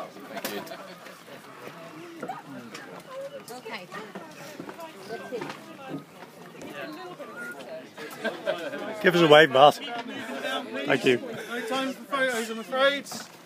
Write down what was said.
Thank you. Okay. Give us a wave, Bart. Thank you. No time for photos, I'm afraid.